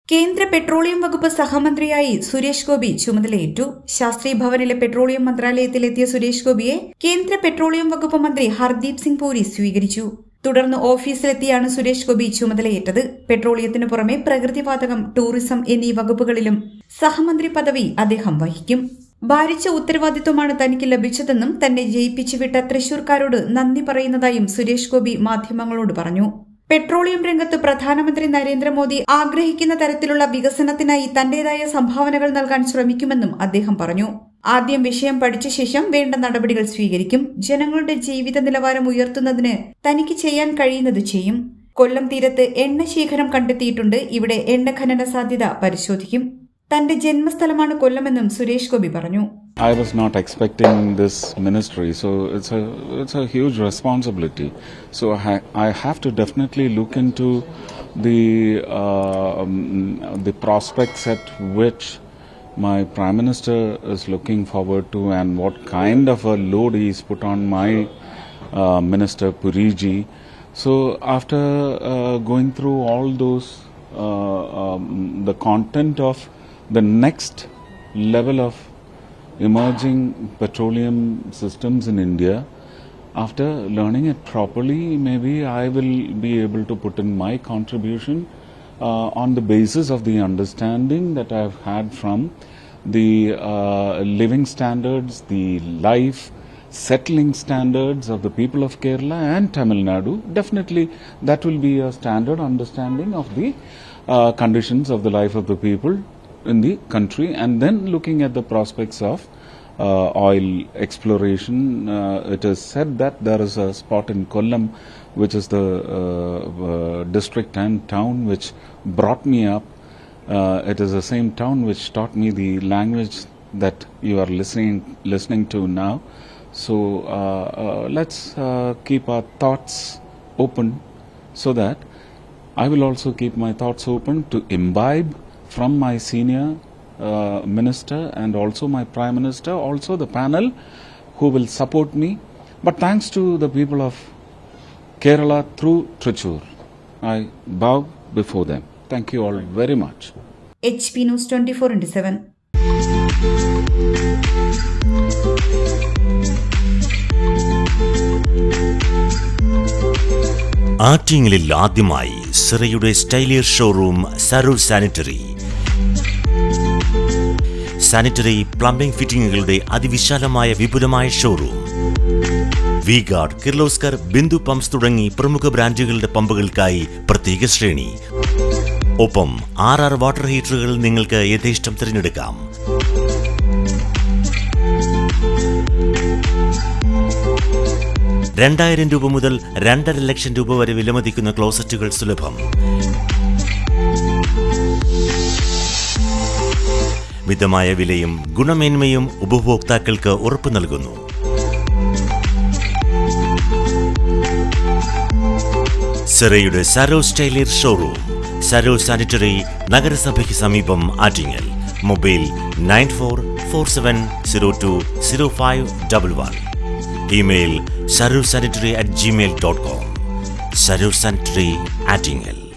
കേന്ദ്ര പെട്രോളിയം വകുപ്പ് സഹമന്ത്രിയായി സുരേഷ് ഗോപി ചുമതലയേറ്റു. ശാസ്ത്രി ഭവനിലെ പെട്രോളിയം മന്ത്രാലയത്തിലെത്തിയ സുരേഷ് ഗോപിയെ കേന്ദ്ര പെട്രോളിയം വകുപ്പ് മന്ത്രി ഹർദീപ് സിംഗ് പുരി സ്വീകരിച്ചു. തുടർന്ന് ഓഫീസിലെത്തിയാണ് സുരേഷ് ഗോപി ചുമതലയേറ്റത്. പെട്രോളിയത്തിനു പുറമെ പ്രകൃതിവാതകം, ടൂറിസം എന്നീ വകുപ്പുകളിലും സഹമന്ത്രി പദവി അദ്ദേഹം വഹിക്കും. ഭാരിച്ച ഉത്തരവാദിത്വമാണ് തനിക്ക് ലഭിച്ചതെന്നും തന്നെ ജയിപ്പിച്ചുവിട്ട തൃശൂർക്കാരോട് നന്ദി പറയുന്നതായും സുരേഷ് ഗോപി മാധ്യമങ്ങളോട് പറഞ്ഞു. പെട്രോളിയം രംഗത്ത് പ്രധാനമന്ത്രി നരേന്ദ്രമോദി ആഗ്രഹിക്കുന്ന തരത്തിലുള്ള വികസനത്തിനായി തന്റേതായ സംഭാവനകൾ നൽകാൻ ശ്രമിക്കുമെന്നും അദ്ദേഹം പറഞ്ഞു. ആദ്യം വിഷയം പഠിച്ച ശേഷം വേണ്ട നടപടികൾ സ്വീകരിക്കും. ജനങ്ങളുടെ ജീവിത നിലവാരം ഉയർത്തുന്നതിന് തനിക്ക് ചെയ്യാൻ കഴിയുന്നത് ചെയ്യും. കൊല്ലം തീരത്ത് എണ്ണശേഖരം കണ്ടെത്തിയിട്ടുണ്ട്. ഇവിടെ എണ്ണ ഖനന സാധ്യത പരിശോധിക്കും. തന്റെ ജന്മസ്ഥലമാണ് കൊല്ലമെന്നും സുരേഷ് ഗോപി പറഞ്ഞു. I was not expecting this ministry, so it's a huge responsibility. So I have to definitely look into the prospects at which my Prime Minister is looking forward to, and what kind of a load he is put on my Minister Puriji. So after going through all those, the content of the next level of emerging petroleum systems in India, after learning it properly, maybe I will be able to put in my contribution on the basis of the understanding that I have had from the living standards, the life settling standards of the people of Kerala and Tamil Nadu. Definitely that will be a standard understanding of the conditions of the life of the people in the country, and then looking at the prospects of oil exploration. It is said that there is a spot in Kollam, which is the district and town which brought me up. It is the same town which taught me the language that you are listening to now. So let's keep our thoughts open, so that I will also keep my thoughts open to imbibe from my senior minister and also my Prime Minister, also the panel who will support me. But thanks to the people of Kerala through Trichur, I bow before them. Thank you all very much. HP News 24/7. ആറ്റിങ്ങലിൽ ആദ്യമായി സിറയുടെ സ്റ്റൈലിയർ showroom Sarur sanitary. Sanitary plumbing ഫിറ്റിംഗുകളുടെ അതിവിശാലമായ വിപുലമായ showroom. V Guard, Kirloskar, Bindu pumps തുടങ്ങി പ്രമുഖ ബ്രാൻഡുകളുടെ പമ്പുകൾക്കായി പ്രത്യേക ശ്രേണി. ഒപ്പം 6 വാട്ടർ ഹീറ്ററുകൾ നിങ്ങൾക്ക് യഥേഷ്ടം തിരഞ്ഞെടുക്കാം. ₹2,000 മുതൽ ₹2,50,000 വരെ വിലമതിക്കുന്ന ക്ലോസറ്റുകൾ സുലഭം. മിതമായ വിലയും ഗുണമേന്മയും ഉപഭോക്താക്കൾക്ക് ഉറപ്പു നൽകുന്നു. സിറയുടെ സരോ സ്റ്റൈലിയർ ഷോറൂം, സരോ സാനിറ്ററി, നഗരസഭയ്ക്ക് സമീപം, Attingal. Mobile 9447020511. Email sarursanitary@gmail.com. Sarur Sanitary, Attingal.